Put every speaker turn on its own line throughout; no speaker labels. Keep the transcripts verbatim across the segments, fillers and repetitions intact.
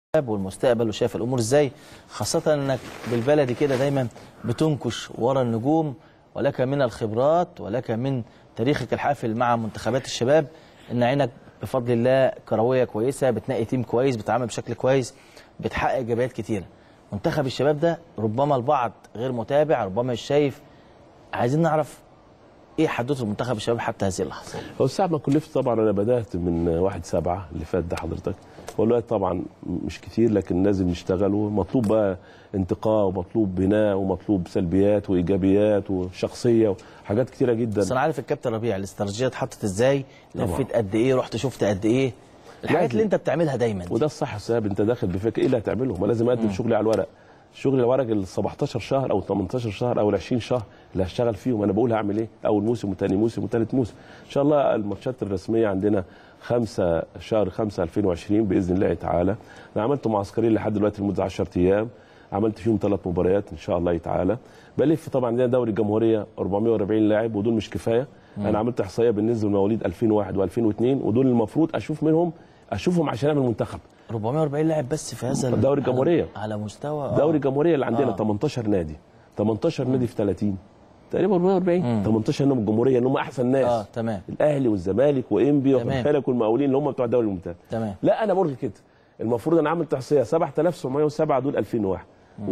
والمستقبل وشايف الامور ازاي، خاصه انك بالبلدي كده دايما بتنكش ورا النجوم، ولك من الخبرات ولك من تاريخك الحافل مع منتخبات الشباب ان عينك بفضل الله كرويه كويسه، بتنقي تيم كويس، بتتعامل بشكل كويس، بتحقق ايجابيات كتيره. منتخب الشباب ده ربما البعض غير متابع، ربما مش شايف. عايزين نعرف ايه حدوث المنتخب الشباب حتى هذه اللحظه؟
هو الساعه ما كلفت طبعا انا بدات من واحد سبعة اللي فات ده حضرتك، هو الوقت طبعا مش كتير لكن لازم نشتغل، ومطلوب بقى انتقاء ومطلوب بناء ومطلوب سلبيات وايجابيات وشخصيه وحاجات كتيره جدا.
بس انا عارف الكابتن ربيع الاستراتيجيه اتحطت ازاي، لفيت قد ايه، رحت شفت قد ايه، الحاجات اللي انت بتعملها دايما دي.
وده الصح يا ساب، انت داخل بفكر ايه اللي هتعمله، ما لازم اقدم شغلي على الورق. شغل الورق ال سبعتاشر شهر او تمنتاشر شهر او ال عشرين شهر اللي هشتغل فيهم، انا بقول هعمل ايه اول موسم وثاني موسم وثالث موسم. ان شاء الله الماتشات الرسميه عندنا خمسة شهر خمسة ألفين وعشرين باذن الله تعالى. انا عملت معسكرين لحد دلوقتي لمده عشرة ايام، عملت فيهم ثلاث مباريات ان شاء الله تعالى. بلف طبعا عندنا دوري الجمهوريه أربعمائة وأربعين لاعب ودول مش كفايه. مم. انا عملت احصائيه بالنسبه لمواليد ألفين وواحد وألفين واثنين ودول المفروض اشوف منهم اشوفهم عشان اعمل منتخب.
أربعمائة وأربعين لاعب بس في هذا
الدوري الجمهوريه
على مستوى
دوري الجمهوريه اللي عندنا
آه.
تمنتاشر نادي، تمنتاشر نادي في ثلاثين تقريبا أربعمائة وأربعين، تمنتاشر نادي الجمهوريه اللي هم احسن ناس.
اه تمام.
الاهلي والزمالك وانبي وخلك والمقاولين اللي هم بتوع الدوري الممتاز.
تمام.
لا انا بقول كده المفروض انا عامل تحصيه سبعة آلاف وسبعمائة وسبعة دول ألفين وواحد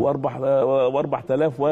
و4000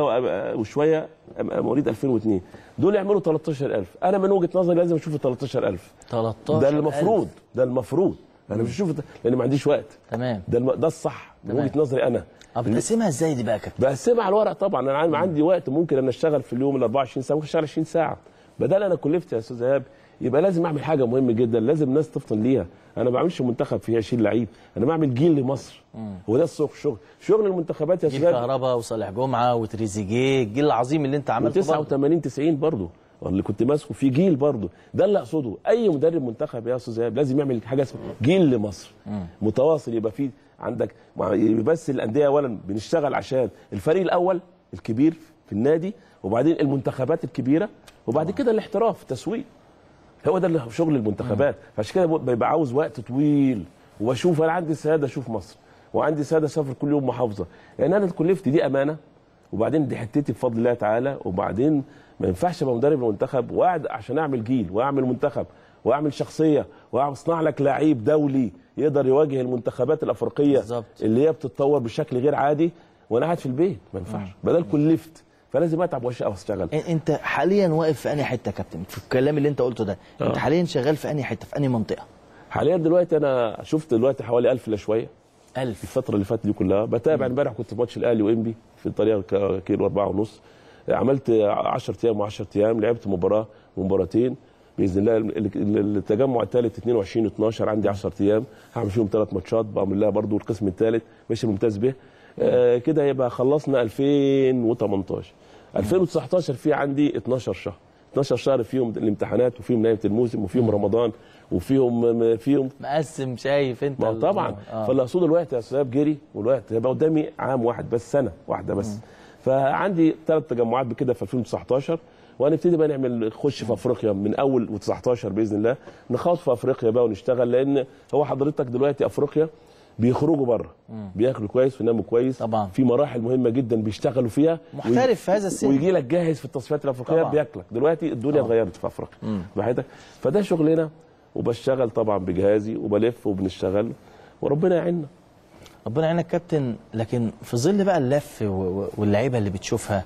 وشويه مواليد ألفين واثنين دول يعملوا تلتاشر ألف. انا من وجهه نظري لازم اشوف ال تلتاشر ألف.
تلتاشر
ده المفروض، ده المفروض انا مش هشوف لان ما عنديش وقت.
تمام.
ده الم... ده الصح من وجهه نظري انا.
اه بتقسمها ازاي دي بقى يا كابتن؟
بقسمها على الورق طبعا. انا مم. عندي وقت ممكن انا اشتغل في اليوم ال أربعة وعشرين ساعه، ممكن اشتغل عشرين ساعه. بدل انا كلفت يا استاذ ايهاب يبقى لازم اعمل حاجه مهمه جدا، لازم الناس تفطن ليها. انا ما بعملش منتخب فيه عشرين لعيب، انا بعمل جيل لمصر. مم. هو ده الشغل شغل شغل المنتخبات يا استاذ
جيل كهربا وصالح جمعه وتريزيجيه، الجيل العظيم اللي انت عملته
تسعة وثمانين تسعين برضه اللي كنت ماسكه في جيل برضه. ده اللي اقصده، اي مدرب منتخب يا استاذ ايهاب لازم يعمل حاجه اسمها جيل لمصر. مم. متواصل، يبقى فيه عندك بس الانديه اولا بنشتغل عشان الفريق الاول الكبير في النادي، وبعدين المنتخبات الكبيره، وبعد كده الاحتراف التسويق. هو ده اللي شغل المنتخبات. فعشان كده بيبقى عاوز وقت طويل، وبشوف انا عندي سعاده اشوف مصر، وعندي سعاده اسافر كل يوم محافظه، لان يعني انا كلفتي دي امانه، وبعدين دي حتتي بفضل الله تعالى. وبعدين ما ينفعش ابقى مدرب المنتخب وقاعد عشان اعمل جيل واعمل منتخب واعمل شخصيه واصنع لك لعيب دولي يقدر يواجه المنتخبات الافريقيه بالزبط. اللي هي بتتطور بشكل غير عادي وانا قاعد في البيت. ما ينفعش، بدل كلفت فلازم اتعب واشتغل.
انت حاليا واقف في انهي حته يا كابتن في الكلام اللي انت قلته ده؟ آه. انت حاليا شغال في انهي حته، في انهي منطقه؟
حاليا دلوقتي انا شفت دلوقتي حوالي ألف الا شويه.
ألف
الفتره اللي فاتت دي كلها بتابع. امبارح كنت في ماتش الاهلي وانبي في الطريقه كيلو أربعة ونص، عملت عشرة ايام وعشرة ايام، لعبت مباراه ومباراتين باذن الله. التجمع الثالث اثنين وعشرين اتناشر عندي عشرة ايام هعمل فيهم ثلاث ماتشات بعمل لها برضو القسم الثالث ماشي ممتاز به. آه كده يبقى خلصنا ألفين وتمنتاشر. ألفين وتسعتاشر في عندي اتناشر شهر، اتناشر شهر فيهم الامتحانات وفيهم نهايه الموسم وفيهم رمضان وفيهم فيهم
مقسم. شايف انت
ما طبعا. آه. فاللي اقصده الوقت يا استاذ جري، والوقت هيبقى قدامي عام واحد بس، سنه واحده بس. مم. فعندي ثلاث تجمعات بكده في ألفين وتسعتاشر، وهنبتدي بقى نعمل نخش في افريقيا من اول وتسعتاشر باذن الله، نخاض في افريقيا بقى ونشتغل. لان هو حضرتك دلوقتي افريقيا بيخرجوا بره بياكلوا كويس ويناموا كويس
طبعا،
في مراحل مهمه جدا بيشتغلوا فيها،
محترف في هذا السن
ويجي لك جاهز في التصفيات الافريقيه بياكلك. دلوقتي الدنيا اتغيرت في افريقيا بحياتك. فده شغلنا، وبشتغل طبعا بجهازي وبلف وبنشتغل وربنا يعيننا.
ربنا يعينك كابتن. لكن في ظل بقى اللف واللعيبه اللي بتشوفها،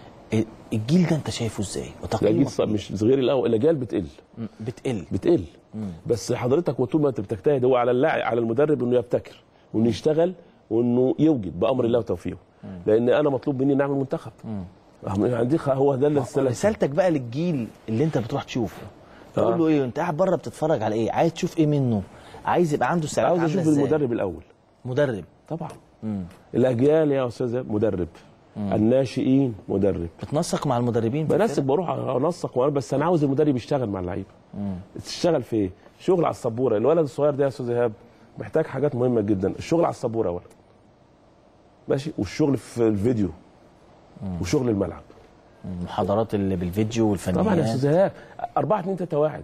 الجيل ده انت شايفه ازاي؟
الجيل مش صغير الاول، الاجيال بتقل
بتقل
بتقل مم. بس حضرتك وطول ما انت بتجتهد هو على اللاعب على المدرب انه يبتكر وانه يشتغل وانه يوجد بامر الله وتوفيقه. لان انا مطلوب مني نعمل منتخب. عندي هو ده اللي
رسالتك بقى للجيل اللي انت بتروح تشوفه، تقول له ايه؟ انت قاعد بره بتتفرج على ايه؟ عايز تشوف ايه منه؟ عايز يبقى عنده استعداد؟
عاوز اشوف المدرب الاول.
مدرب طبعا.
مم. الاجيال يا استاذ مدرب. مم. الناشئين مدرب.
بتنسق مع المدربين؟
بنسق، بروح انسق، بس انا عاوز المدرب يشتغل مع اللعيبه. تشتغل في ايه؟ شغل على السبوره. الولد الصغير ده يا استاذ ايهاب محتاج حاجات مهمه جدا، الشغل على السبوره اولا ماشي، والشغل في الفيديو مم. وشغل الملعب.
المحاضرات اللي بالفيديو والفنيات
طبعا يا استاذ ايهاب أربعة اتنين تلاتة واحد.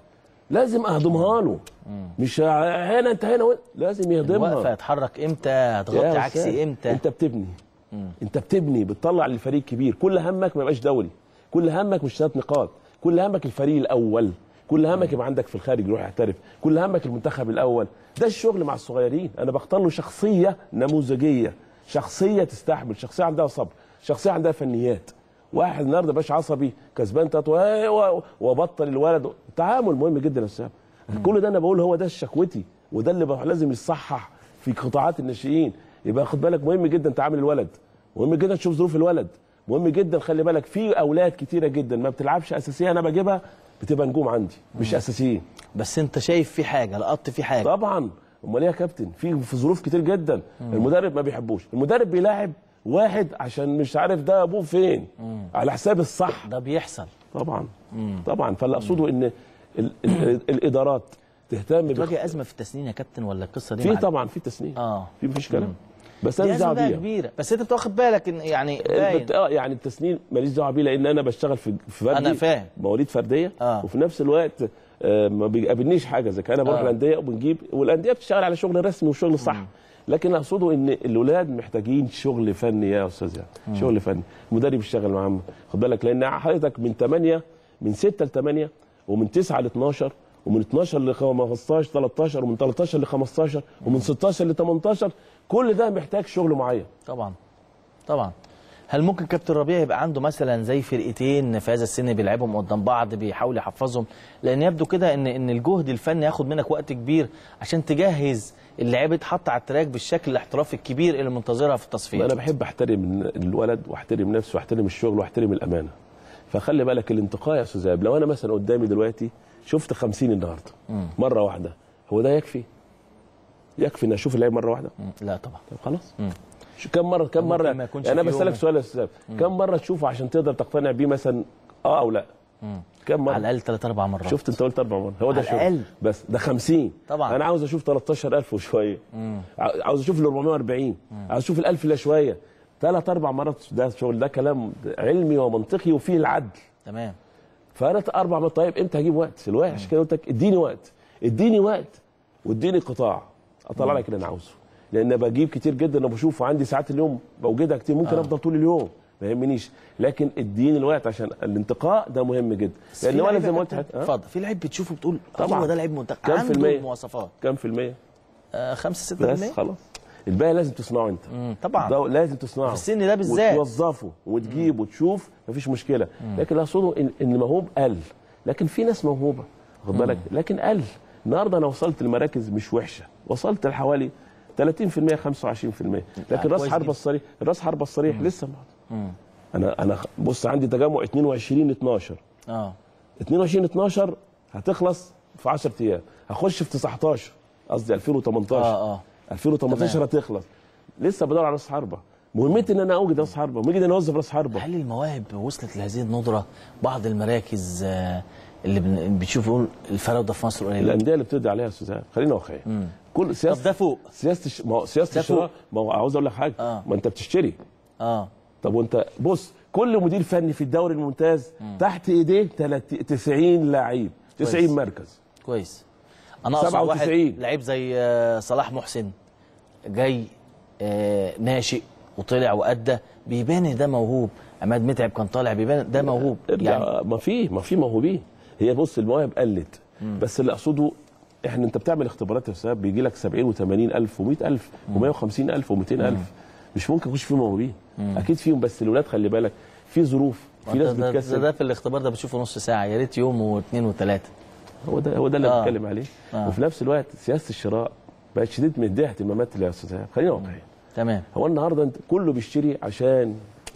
لازم اهضمها له. مش هنا انت هنا وين. لازم يهضمها.
الوقفه هتحرك امتى، هتغطي عكسي امتى.
انت بتبني مم. انت بتبني بتطلع للفريق كبير. كل همك ما يبقاش دولي، كل همك مش ثلاث نقاط، كل همك الفريق الاول، كل همك يبقى عندك في الخارج يروح يحترف، كل همك المنتخب الاول. ده الشغل مع الصغيرين. انا بختار له شخصيه نموذجيه، شخصيه تستحمل، شخصيه عندها صبر، شخصيه عندها فنيات. واحد النهارده باش عصبي كسبان تاتو وبطل الولد. التعامل مهم جدا يا استاذ. كل ده انا بقول هو ده شكوتي، وده اللي لازم يصحح في قطاعات الناشئين. يبقى خد بالك مهم جدا تعامل الولد، مهم جدا تشوف ظروف الولد، مهم جدا خلي بالك في اولاد كتيره جدا ما بتلعبش اساسيه انا بجيبها بتبقى نجوم عندي مش اساسيين.
بس انت شايف في حاجه، لقطت في حاجه
طبعا. امال ايه يا كابتن؟ في في ظروف كتير جدا. مم. المدرب ما بيحبوش، المدرب بيلاعب واحد عشان مش عارف ده ابوه فين. مم. على حساب الصح.
ده بيحصل
طبعا. مم. طبعا. فاللي اقصده ان ال ال الادارات تهتم.
بتواجه ازمه في التسنين يا كابتن ولا القصه دي؟
في طبعا في تسنين. اه في مفيش كلام. بس انا
دعوه بيها كبيره، بس انت بتاخد بالك ان يعني باين.
اه يعني التسنين ماليش دعوه بيه لان انا بشتغل في فردي.
انا فاهم.
مواليد فرديه. آه. وفي نفس الوقت آه ما بيقابلنيش حاجه زي كده. انا بروح آه. الانديه وبنجيب، والانديه بتشتغل على شغل رسمي وشغل صح. مم. لكن اقصده ان الاولاد محتاجين شغل فني يا استاذ يعني. شغل فني، المدرب يشتغل معاهم. خد بالك لان حضرتك من ثمانية من ستة ل ثمانية ومن تسعة ل اثناشر ومن اثناشر ل خمستاشر ثلاثتاشر ومن ثلاثتاشر ل خمستاشر ومن ستاشر ل تمنتاشر كل ده محتاج شغل معين.
طبعا طبعا. هل ممكن كابتن ربيع يبقى عنده مثلا زي فرقتين في هذا السن بيلعبهم قدام بعض بيحاول يحفظهم؟ لان يبدو كده ان ان الجهد الفني ياخد منك وقت كبير عشان تجهز اللعيبه يتحط على التراك بالشكل الاحترافي الكبير اللي منتظرها في التصفيات.
انا بحب احترم الولد واحترم نفسه واحترم الشغل واحترم الامانه. فخلي بالك الانتقاء يا استاذ زاهد، لو انا مثلا قدامي دلوقتي شفت خمسين النهارده مره واحده، هو ده يكفي؟ يكفي ان اشوف اللعيب مره واحده؟
مم. لا طبعا.
طب خلاص. مم. كم مره كم مره انا بسالك سؤال يا استاذ، كم مره تشوفه عشان تقدر تقتنع بيه مثلا اه او لا؟
مم.
كم مره؟
على الاقل ثلاث اربع مرات.
شفت انت قلت اربع مرات، هو ده
شغل الأقل.
بس ده خمسين
طبعا.
انا عاوز اشوف تلتاشر الف وشويه. مم. عاوز اشوف ال اربعمية واربعين. مم. عاوز اشوف ال الف الا شويه. ثلاث اربع مرات ده شغل، ده كلام علمي ومنطقي وفيه العدل.
تمام.
فانا اربع مرات. طيب امتى هجيب وقت؟ الوقت عشان كده قلت لك اديني وقت، اديني وقت واديني قطاع اطلع لك اللي انا عاوزه. لان بجيب كتير جدا وبشوف عندي ساعات اليوم بوجدها كتير، ممكن آه. افضل طول اليوم ما يهمنيش، لكن اديني الوقت عشان الانتقاء ده مهم جدا.
لان ولا زي ما قلت اتفضل في لعيب بتشوفه بتقول طبعا ده لعيب منتخب
كام في المية؟
مواصفات
كام في المية؟
آه خمسة ستة بالمية
بس خلاص. الباقي لازم تصنعه انت.
مم. طبعا
ده لازم تصنعه
في السن ده بالذات
وتوظفه وتجيب وتشوف مفيش مشكله. مم. لكن اللي اقصده ان, إن موهوب قل، لكن في ناس موهوبه خد بالك لكن قل. النهارده انا وصلت لمراكز مش وحشه، وصلت لحوالي ثلاثين في المية خمسة وعشرين في المية، لكن راس حربه الصريح راس حربه الصريح لسه ما. انا انا بص عندي تجمع اتنين وعشرين اتناشر
اه
اتنين وعشرين اتناشر هتخلص في عشرة ايام، هخش في تسعتاشر قصدي الفين وتمنتاشر
اه اه
الفين وتمنتاشر هتخلص. لسه بدور على راس حربه، مهمتي ان انا اوجد راس حربه ومجد ان اوظف راس حربه.
هل المواهب وصلت لهذه الندره؟ بعض المراكز اللي بتشوف يقول الفراوده في مصر قليله،
الانديه اللي بتدي عليها يا استاذ خلينا واقعيين. كل سياسه
طب ده فوق
سياسه الش... ما هو سياسه الشراء، ما هو عاوز اقول لك حاجه آه. ما انت بتشتري
اه
طب وانت بص كل مدير فني في الدوري الممتاز مم. تحت ايديه تسعين لعيب تسعين مركز
كويس. انا اقصد واحد لعيب زي صلاح محسن جاي آه ناشئ وطلع وادى، بيبان ان ده موهوب. عماد متعب كان طالع بيبان ده موهوب.
يعني ما في ما في موهوبين. هي بص المواهب قلت مم. بس اللي اقصده احنا انت بتعمل اختبارات يا استاذ بيجي لك سبعين وثمانين الف ومئة الف ومئة وخمسين الف ومئتين الف، مش ممكن يخش فيهم موهوبين. اكيد فيهم، بس الاولاد خلي بالك في ظروف، في ناس بتكسب.
ده, ده في الاختبار ده بتشوفه نص ساعه، يا ريت يوم واثنين وثلاثه.
هو ده هو ده اللي آه. بتكلم عليه. آه. وفي نفس الوقت سياسه الشراء بقت شديد مديها اهتمامات يا استاذ. خلينا واقعيين.
تمام.
هو النهارده انت كله بيشتري عشان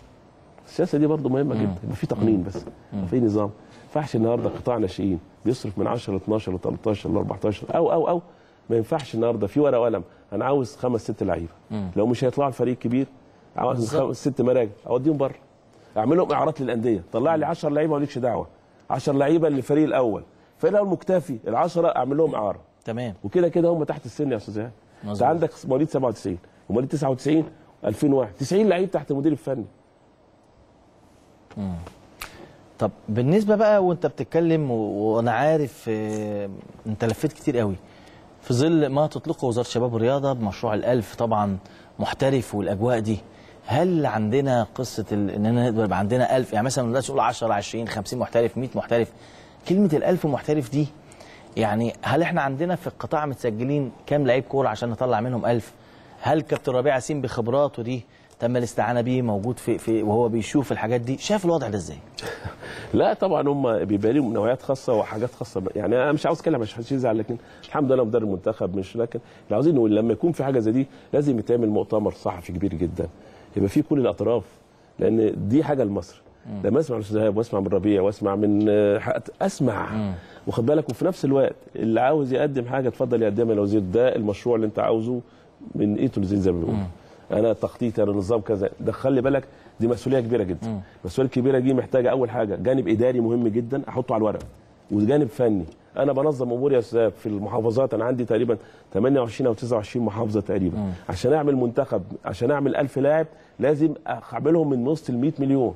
السياسه دي برضه مهمه جدا، يبقى في تقنين بس في نظام. ما ينفعش النهارده قطاع ناشئين بيصرف من عشرة ل اتناشر ل تلتاشر ل اربعتاشر او او او ما ينفعش النهارده في ورقه وقلم انا عاوز خمس ست لعيبه، لو مش هيطلعوا الفريق كبير عاوز خمس ست مراكز اوديهم بره، اعمل لهم اعارات للانديه، طلع لي عشرة لعيبه مالكش دعوه، عشرة لعيبه للفريق الاول، الفريق الاول مكتفي ال عشرة اعمل لهم اعاره.
تمام.
وكده كده هم تحت السن يا استاذ ايهاب. انت عندك مواليد سبعة وتسعين ومواليد تسعة وتسعين الفين وواحد تسعين لعيب تحت المدير الفني.
امم طب بالنسبه بقى وانت بتتكلم و- وانا عارف آه، انت لفيت كتير قوي في ظل ما تطلقه وزاره الشباب والرياضه بمشروع الألف طبعا محترف والاجواء دي، هل عندنا قصه ال- اننا نقدر يبقى عندنا ألف، يعني مثلا الناس تقول عشرة عشرين خمسين محترف مية محترف، كلمه الألف محترف دي يعني هل احنا عندنا في القطاع متسجلين كام لعيب كوره عشان نطلع منهم ألف؟ هل كابتن ربيع ياسين بخبراته دي تم الاستعانه بيه موجود في, في وهو بيشوف الحاجات دي، شايف الوضع ده ازاي؟
لا طبعا هم بيبقى لهم نوعيات خاصه وحاجات خاصه، يعني انا مش عاوز اتكلم عشان حدش يزعل، لكن الحمد لله مدرب منتخب مش، لكن اللي عاوزين نقول لما يكون في حاجه زي دي لازم يتعمل مؤتمر صحفي كبير جدا يبقى فيه كل الاطراف، لان دي حاجه لمصر. لما اسمع من الاستاذ ايهاب واسمع من ربيع واسمع من آه، اسمع واخد بالك، وفي نفس الوقت اللي عاوز يقدم حاجه اتفضل يقدمها للوزير، ده المشروع اللي انت عاوزه من ايه تو زين زي ما بيقولوا. انا تخطيط انا نظام كذا، ده خلي بالك دي مسؤوليه كبيره جدا. المسؤوليه الكبيره دي محتاجه اول حاجه جانب اداري مهم جدا احطه على الورق، وجانب فني. انا بنظم اموري يا استاذ في المحافظات، انا عندي تقريبا ثمانية وعشرين او تسعة وعشرين محافظه تقريبا. مم. عشان اعمل منتخب، عشان اعمل ألف لاعب لازم اعملهم من نص ال مية مليون.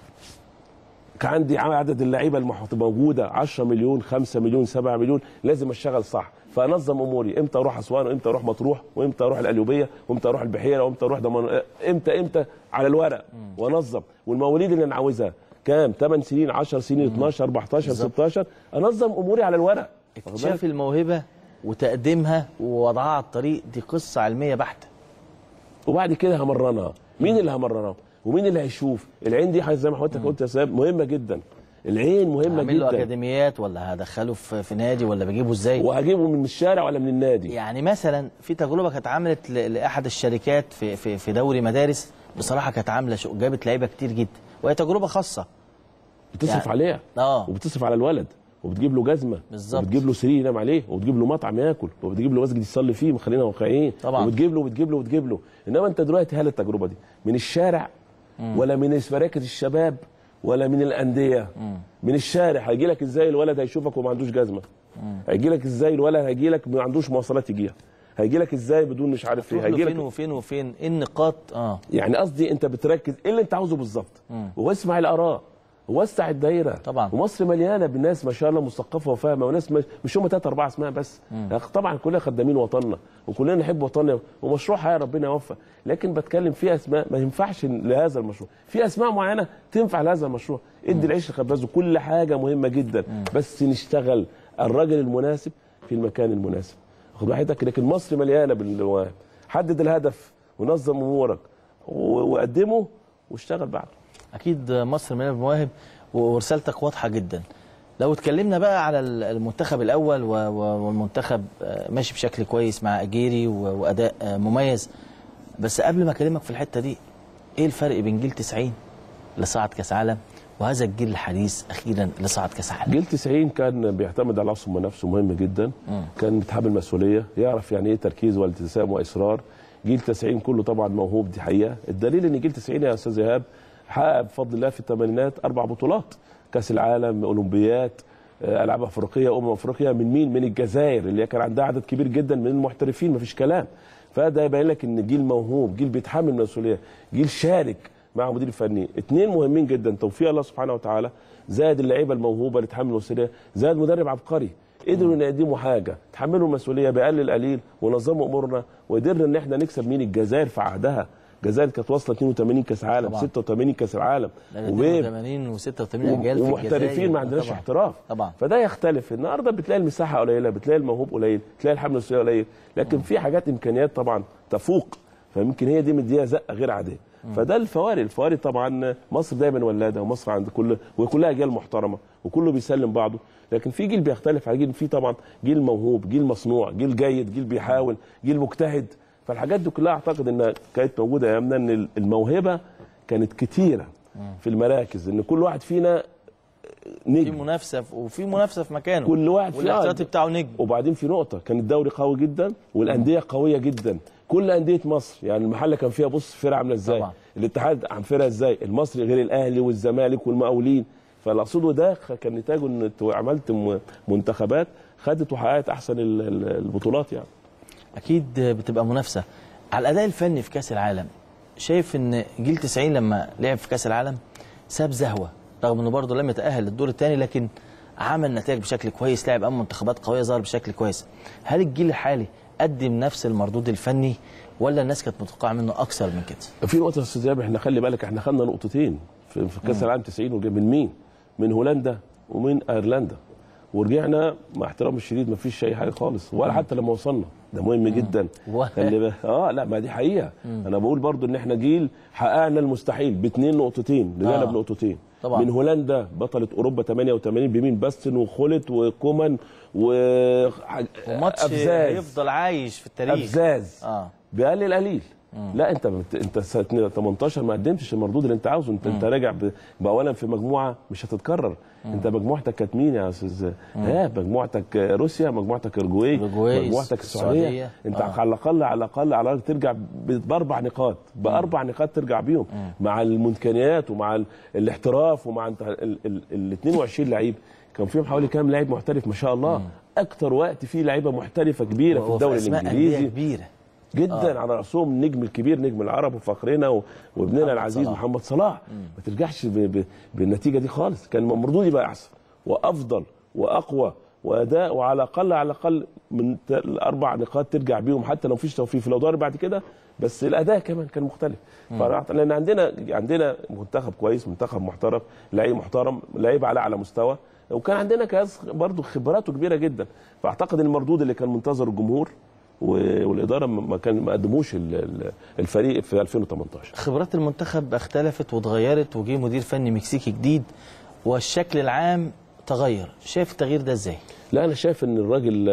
كان عندي عدد اللعيبه الموجوده عشرة مليون خمسة مليون سبعة مليون، لازم اشتغل صح. فانظم اموري، امتى اروح اسوان وامتى اروح مطروح وامتى اروح القليوبيه وامتى اروح البحيره وامتى اروح ضمان، امتى امتى على الورق وانظم. والمواليد اللي انا عاوزها كام، ثمان سنين عشر سنين اتناشر اربعتاشر ستاشر، انظم اموري على الورق.
اكتشاف الموهبه وتقديمها ووضعها على الطريق دي قصه علميه بحته.
وبعد كده همرنها، مين اللي همرنها ومين اللي هيشوف؟ العين دي زي ما حضرتك قلت يا شباب مهمه جدا، العين مهمه
هعمل له
جدا.
اكاديميات ولا هدخله في, في نادي ولا بجيبه ازاي؟
وهجيبه من الشارع ولا من النادي؟
يعني مثلا في تجربه كانت عملت ل- لاحد الشركات في في في دوري مدارس، بصراحه كانت عامله شغل، جابت لعيبه كتير جدا وهي تجربه خاصه.
بتصرف
يعني
عليها
اه
وبتصرف على الولد، وبتجيب له جزمه
بالظبط،
وبتجيب له سرير ينام عليه، وبتجيب له مطعم ياكل، وبتجيب له مسجد يصلي فيه، خلينا واقعيين
طبعا،
وبتجيب له وبتجيب له وبتجيب له. انما انت دلوقتي هل التجربه دي من الشارع مم. ولا من مراكز الشباب ولا من الانديه؟ مم. من الشارع. هيجي لك ازاي الولد هيشوفك وما عندوش جزمه؟ هيجي لك ازاي الولد هيجي لك ما عندوش مواصلات يجيها؟ هيجي لك ازاي بدون مش عارف ايه؟ هيجي لك
فين وفين وفين ايه النقاط؟ اه
يعني قصدي انت بتركز ايه اللي انت عاوزه بالظبط، واسمع الاراء ووسع الدايره.
طبعا.
ومصر مليانه بالناس ما شاء الله مثقفه وفاهمه، وناس مش هم ثلاث اربع اسماء بس. مم. طبعا كلنا خدامين وطننا وكلنا نحب وطننا ومشروع حياه ربنا يوفق، لكن بتكلم في اسماء ما ينفعش لهذا المشروع، في اسماء معينه تنفع لهذا المشروع. ادي العيش لخبازه، كل حاجه مهمه جدا. مم. بس نشتغل الراجل المناسب في المكان المناسب. خد راحتك، لكن مصر مليانه بالمواهب. حدد الهدف ونظم امورك وقدمه واشتغل بعده.
اكيد مصر مليانه بالمواهب ورسالتك واضحه جدا. لو اتكلمنا بقى على المنتخب الاول والمنتخب ماشي بشكل كويس مع اجيري واداء مميز، بس قبل ما اكلمك في الحته دي، ايه الفرق بين جيل تسعين اللي صعد كاس عالم وهذا الجيل الحديث اخيرا اللي صعد كاس عالم؟
جيل تسعين كان بيعتمد على العصم نفسه، مهم جدا. م. كان بيتحمل مسؤوليه، يعرف يعني ايه تركيز والتزام واصرار. جيل تسعين كله طبعا موهوب، دي حقيقه. الدليل ان جيل تسعين يا استاذ ايهاب حقق بفضل الله في الثمانينات اربع بطولات، كاس العالم، اولمبيات، العاب افريقيه، امم افريقيا. من مين؟ من الجزائر اللي كان عندها عدد كبير جدا من المحترفين، مفيش كلام. فده يبين لك ان جيل موهوب، جيل بيتحمل مسؤوليه، جيل شارك مع مدير فني. اثنين مهمين جدا، توفيق الله سبحانه وتعالى، زائد اللعيبه الموهوبه اللي تحمل مسؤوليه، زائد مدرب عبقري قدروا يقدموا حاجه، تحملوا المسؤوليه بأقل قليل ونظموا امورنا، وقدرنا ان احنا نكسب مين؟ الجزائر في عهدها. الجزائر كانت واصله اتنين وتمانين كاس عالم، طبعا. ستة وتمانين كاس العالم،
اتنين وتمانين وستة وتمانين اجيال في
ومحترفين، ما عندناش طبعا. احتراف
طبعا.
فده يختلف. النهارده بتلاقي المساحه قليله، بتلاقي الموهوب قليل، بتلاقي الحمل النفسيه قليل، لكن م. في حاجات امكانيات طبعا تفوق، فيمكن هي دي مديها زقه غير عاديه. م. فده الفوارق. الفوارق طبعا مصر دايما ولاده، ومصر عند كل وكلها اجيال محترمه وكله بيسلم بعضه، لكن في جيل بيختلف على جيل. في طبعا جيل موهوب، جيل مصنوع، جيل جيد، جيل بيحاول، جيل مجتهد. فالحاجات دي كلها اعتقد انها كانت موجوده ايامنا، ان الموهبه كانت كتيره في المراكز، ان كل واحد فينا نجم،
في منافسه وفي منافسه في مكانه،
كل واحد
والاحتياطي بتاعه نجم.
وبعدين في نقطه، كان الدوري قوي جدا والانديه قويه جدا. كل انديه مصر، يعني المحله كان فيها بص فرقه عامله ازاي طبعا. الاتحاد عن فرقه ازاي، المصري غير الاهلي والزمالك والمقاولين. فاللي اقصده ده كان نتاجه ان عملت منتخبات خدت وحققت احسن البطولات. يعني
اكيد بتبقى منافسه على الاداء الفني في كاس العالم. شايف ان جيل تسعين لما لعب في كاس العالم ساب زهوه رغم انه برضه لم يتاهل للدور الثاني، لكن عمل نتائج بشكل كويس، لعب امام منتخبات قويه، ظهر بشكل كويس. هل الجيل الحالي قدم نفس المردود الفني ولا الناس كانت متوقعه منه اكثر من كده؟
في نقطه يا استاذ ايهاب، احنا خلي بالك احنا خدنا نقطتين في, في كاس العالم تسعين، من مين؟ من هولندا ومن ايرلندا، ورجعنا مع احترامي الشديد ما فيش اي حاجه خالص، ولا حتى لما وصلنا. ده مهم جدا. خلي بالك اه لا ما دي حقيقه. مم. انا بقول برضو ان احنا جيل حققنا المستحيل باثنين نقطتين، رجعنا آه. بنقطتين طبعا. من هولندا بطله اوروبا ثمانية وثمانين بمين؟ باستن وخولت وكومان و
وماتش هيفضل عايش في التاريخ.
ابزاز
اه
بقلل القليل. مم. لا انت انت سنه تمنتاشر ما قدمتش المردود اللي انت عاوزه. انت مم. انت راجع باولا في مجموعه مش هتتكرر. مم. انت مجموعتك كانت مين يا استاذ؟ ها مجموعتك روسيا، مجموعتك اورجواي، مجموعتك السعوديه, السعودية. انت آه. على الاقل على الاقل على الاقل ترجع باربع نقاط، باربع نقاط ترجع بيهم. مم. مع الامكانيات ومع الاحتراف ومع ال اتنين وعشرين لعيب كان فيهم حوالي كام لاعب محترف ما شاء الله. مم. اكتر وقت فيه لعيبه محترفه كبيره في الدوري الانجليزي
كبيره
جدا. آه. على راسهم النجم الكبير نجم العرب وفخرنا وابننا العزيز صلاح. محمد صلاح. مم. ما ترجعش ب ب بالنتيجه دي خالص. كان المردود يبقى احسن وافضل واقوى واداء، وعلى الاقل على الاقل من الاربع نقاط ترجع بيهم حتى لو مفيش توفيق في الادوار بعد كده، بس الاداء كمان كان مختلف. لان عندنا عندنا منتخب كويس، منتخب محترف، لعيب محترم، لعيب على اعلى مستوى، وكان عندنا كاس برضه خبراته كبيره جدا. فاعتقد المردود اللي كان منتظر الجمهور والاداره ما كان ما قدموش الفريق في ألفين وتمنتاشر.
خبرات المنتخب اختلفت واتغيرت، وجه مدير فني مكسيكي جديد والشكل العام تغير. شايف التغيير ده ازاي؟
لا انا شايف ان الراجل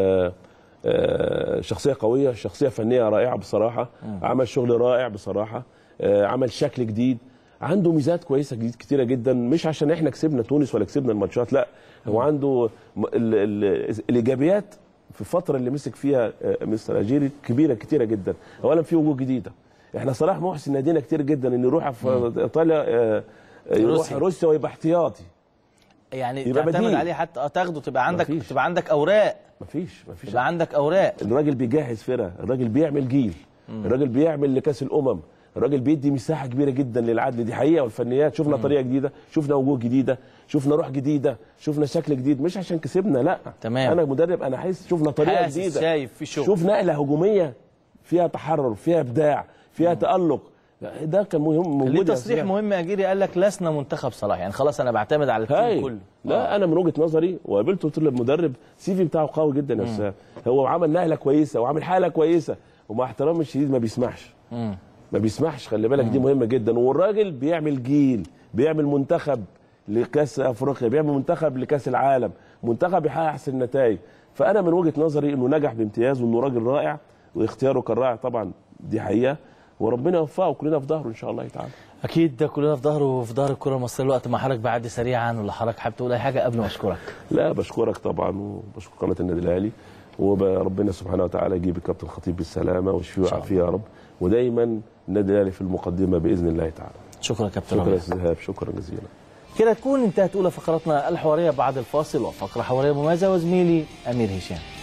شخصيه قويه، شخصيه فنيه رائعه بصراحه. م. عمل شغل رائع بصراحه، عمل شكل جديد، عنده ميزات كويسه جديد كتيره جدا. مش عشان احنا كسبنا تونس ولا كسبنا الماتشات، لا هو عنده ال ال الايجابيات في الفتره اللي مسك فيها مستر اجيري كبيره كتيره جدا. اولا في وجوه جديده، احنا صلاح محسن نادينا كتير جدا ان يروح في ايطاليا، يروح روسيا ويبقى احتياطي،
يعني تعتمد عليه حتى اه تاخده تبقى عندك مفيش. تبقى عندك اوراق.
مفيش مفيش
تبقى عندك اوراق.
الراجل بيجهز فرقه، الراجل بيعمل جيل، مم. الراجل بيعمل لكاس الامم، الراجل بيدي مساحه كبيره جدا للعدل. دي حقيقه والفنيات. شفنا مم. طريقه جديده، شفنا وجوه جديده، شفنا روح جديده، شفنا شكل جديد. مش عشان كسبنا لا.
تمام.
انا مدرب انا حاسس شفنا طريقه جديده،
شايف في شغل،
شوف نقله هجوميه فيها تحرر، فيها ابداع، فيها مم. تالق. ده كان مهم.
موجود. ليه تصريح مهم اجيري قال لك لسنا منتخب صلاح، يعني خلاص انا بعتمد على التيم كله.
لا آه. انا من وجهه نظري وقابلته قلت له المدرب سي في بتاعه قوي جدا يا استاذ، هو عمل نقله كويسه وعامل حاله كويسه، ومع احترامي الشديد ما بيسمحش. مم. ما بيسمحش، خلي بالك. مم. دي مهمه جدا. والراجل بيعمل جيل، بيعمل منتخب لكاس افريقيا، بيعمل منتخب لكاس العالم، منتخب يحقق احسن النتائج. فانا من وجهه نظري انه نجح بامتياز، وانه راجل رائع، واختياره كان رائع طبعا، دي حقيقه، وربنا يوفقه وكلنا في ظهره ان شاء الله تعالى.
اكيد ده كلنا في ظهره وفي ظهر الكره المصريه. الوقت مع حضرتك بعدي سريعا، ولا حضرتك حابب تقول اي حاجه قبل ما اشكرك؟
لا بشكرك طبعا، وبشكر قناه النادي الاهلي، وربنا سبحانه وتعالى يجيب الكابتن الخطيب بالسلامه ويشفيه ويعافيه يا رب، ودايما النادي الاهلي في المقدمه باذن الله تعالى.
شكرا كابتن.
شكرا يا استاذ ايهاب، شكرا جزيلا.
كده تكون انتهت اولى فقراتنا الحواريه. بعد الفاصل وفقره حواريه مميزه وزميلي امير هشام.